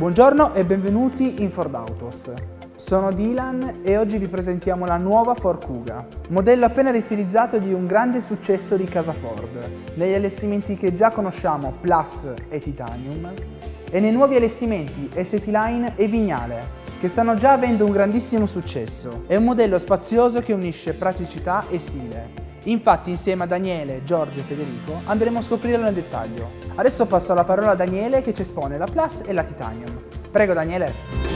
Buongiorno e benvenuti in Ford Autos. Sono Dylan e oggi vi presentiamo la nuova Ford Kuga, modello appena ristilizzato di un grande successo di casa Ford, negli allestimenti che già conosciamo Plus e Titanium e nei nuovi allestimenti ST-Line e Vignale, che stanno già avendo un grandissimo successo. È un modello spazioso che unisce praticità e stile. Infatti insieme a Daniele, Giorgio e Federico andremo a scoprirlo nel dettaglio. Adesso passo la parola a Daniele che ci espone la Plus e la Titanium. Prego Daniele.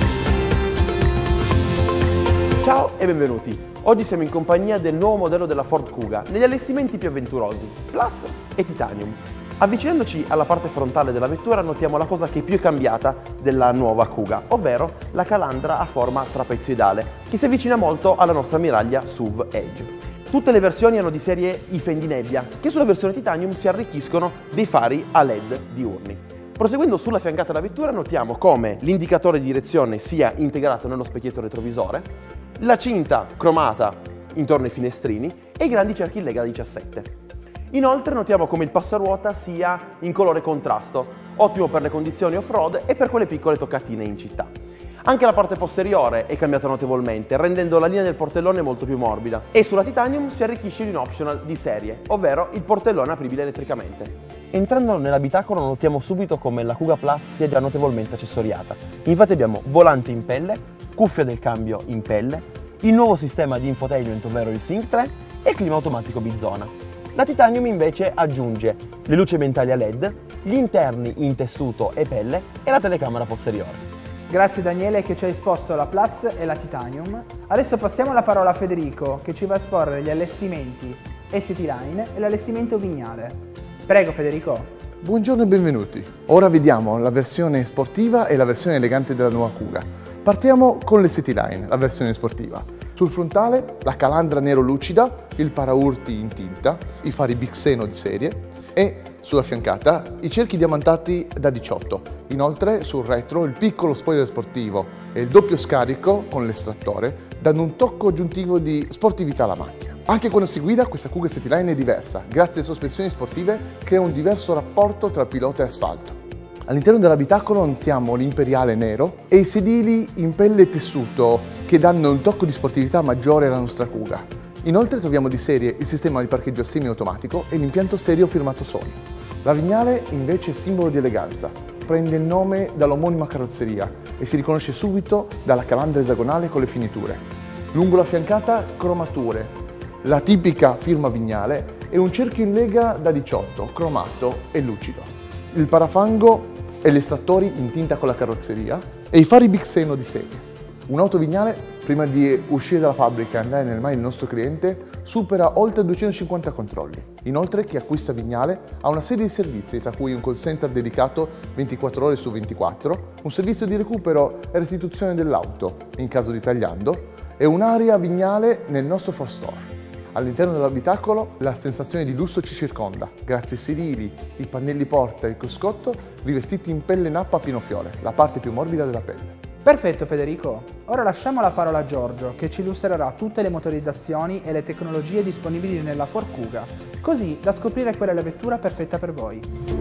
Ciao e benvenuti! Oggi siamo in compagnia del nuovo modello della Ford Kuga negli allestimenti più avventurosi, Plus e Titanium. Avvicinandoci alla parte frontale della vettura notiamo la cosa che più è cambiata della nuova Kuga, ovvero la calandra a forma trapezoidale, che si avvicina molto alla nostra ammiraglia SUV Edge. Tutte le versioni hanno di serie i fendi nebbia, che sulla versione Titanium si arricchiscono dei fari a LED diurni. Proseguendo sulla fiancata della vettura notiamo come l'indicatore di direzione sia integrato nello specchietto retrovisore, la cinta cromata intorno ai finestrini e i grandi cerchi in lega 17. Inoltre notiamo come il passaruota sia in colore contrasto, ottimo per le condizioni off-road e per quelle piccole toccatine in città. Anche la parte posteriore è cambiata notevolmente, rendendo la linea del portellone molto più morbida, e sulla Titanium si arricchisce di un optional di serie, ovvero il portellone apribile elettricamente. Entrando nell'abitacolo notiamo subito come la Kuga Plus sia già notevolmente accessoriata. Infatti abbiamo volante in pelle, cuffia del cambio in pelle, il nuovo sistema di infotainment ovvero il Sync 3 e clima automatico bizona. La Titanium invece aggiunge le luci ambientali a LED, gli interni in tessuto e pelle e la telecamera posteriore. Grazie Daniele che ci ha esposto la Plus e la Titanium. Adesso passiamo la parola a Federico che ci va a esporre gli allestimenti ST-Line e l'allestimento Vignale. Prego Federico. Buongiorno e benvenuti. Ora vediamo la versione sportiva e la versione elegante della nuova Kuga. Partiamo con l'ST-Line, la versione sportiva. Sul frontale la calandra nero lucida, il paraurti in tinta, i fari Bixeno di serie e sulla fiancata i cerchi diamantati da 18. Inoltre sul retro il piccolo spoiler sportivo e il doppio scarico con l'estrattore danno un tocco aggiuntivo di sportività alla macchina. Anche quando si guida questa Kuga ST-Line è diversa, grazie alle sospensioni sportive crea un diverso rapporto tra pilota e asfalto. All'interno dell'abitacolo notiamo l'imperiale nero e i sedili in pelle e tessuto che danno un tocco di sportività maggiore alla nostra Kuga. Inoltre troviamo di serie il sistema di parcheggio semi-automatico e l'impianto stereo firmato Sony. La Vignale invece è simbolo di eleganza, prende il nome dall'omonima carrozzeria e si riconosce subito dalla calandra esagonale con le finiture. Lungo la fiancata cromature, la tipica firma Vignale e un cerchio in lega da 18, cromato e lucido. Il parafango e gli estrattori in tinta con la carrozzeria e i fari Bixeno di serie. Un'auto Vignale, prima di uscire dalla fabbrica e andare nelle mani del nostro cliente, supera oltre 250 controlli. Inoltre chi acquista Vignale ha una serie di servizi, tra cui un call center dedicato 24 ore su 24, un servizio di recupero e restituzione dell'auto in caso di tagliando e un'area Vignale nel nostro Ford Store. All'interno dell'abitacolo la sensazione di lusso ci circonda, grazie ai sedili, i pannelli porta e il cruscotto rivestiti in pelle nappa a pinofiore, la parte più morbida della pelle. Perfetto Federico, ora lasciamo la parola a Giorgio che ci illustrerà tutte le motorizzazioni e le tecnologie disponibili nella Ford Kuga, così da scoprire qual è la vettura perfetta per voi.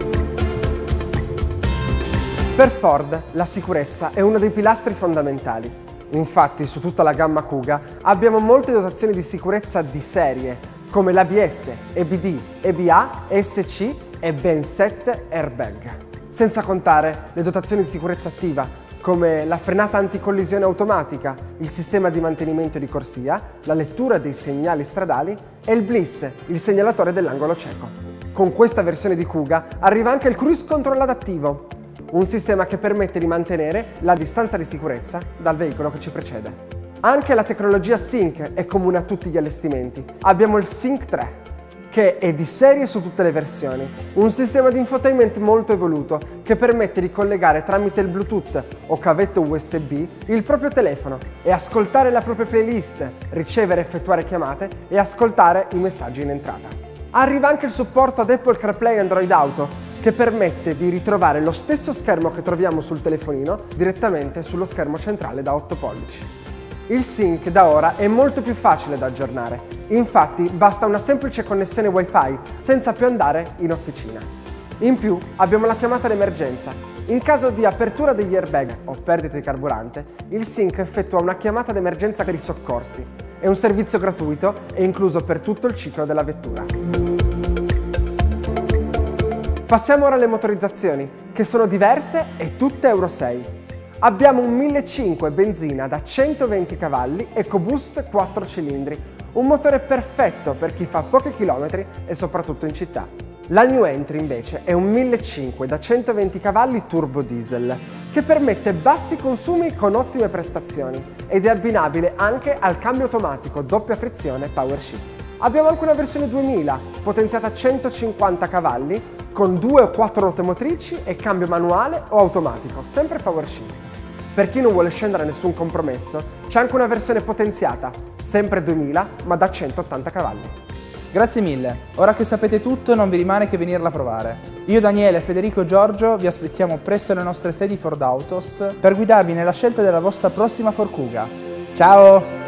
Per Ford la sicurezza è uno dei pilastri fondamentali. Infatti su tutta la gamma Kuga abbiamo molte dotazioni di sicurezza di serie, come l'ABS, EBD, EBA, ESC e ben 7 airbag. Senza contare le dotazioni di sicurezza attiva, come la frenata anticollisione automatica, il sistema di mantenimento di corsia, la lettura dei segnali stradali e il Bliss, il segnalatore dell'angolo cieco. Con questa versione di Kuga arriva anche il Cruise Control adattivo, un sistema che permette di mantenere la distanza di sicurezza dal veicolo che ci precede. Anche la tecnologia Sync è comune a tutti gli allestimenti. Abbiamo il Sync 3, che è di serie su tutte le versioni, un sistema di infotainment molto evoluto che permette di collegare tramite il Bluetooth o cavetto USB il proprio telefono e ascoltare la propria playlist, ricevere e effettuare chiamate e ascoltare i messaggi in entrata. Arriva anche il supporto ad Apple CarPlay e Android Auto, che permette di ritrovare lo stesso schermo che troviamo sul telefonino direttamente sullo schermo centrale da 8 pollici. Il Sync da ora è molto più facile da aggiornare, infatti basta una semplice connessione Wi-Fi senza più andare in officina. In più abbiamo la chiamata d'emergenza, In caso di apertura degli airbag o perdita di carburante, il SYNC effettua una chiamata d'emergenza per i soccorsi. È un servizio gratuito e incluso per tutto il ciclo della vettura. Passiamo ora alle motorizzazioni, che sono diverse e tutte Euro 6. Abbiamo un 1500 benzina da 120 cavalli EcoBoost 4 cilindri, un motore perfetto per chi fa pochi chilometri e soprattutto in città. La New Entry invece è un 1500 da 120 cavalli turbo diesel, che permette bassi consumi con ottime prestazioni ed è abbinabile anche al cambio automatico doppia frizione Power Shift. Abbiamo anche una versione 2000, potenziata a 150 cavalli, con 2 o 4 ruote motrici e cambio manuale o automatico, sempre Power Shift. Per chi non vuole scendere a nessun compromesso, c'è anche una versione potenziata, sempre 2000, ma da 180 cavalli. Grazie mille, ora che sapete tutto non vi rimane che venirla a provare. Io, Daniele, Federico e Giorgio vi aspettiamo presso alle nostre sedi Ford Autos per guidarvi nella scelta della vostra prossima Ford Kuga. Ciao!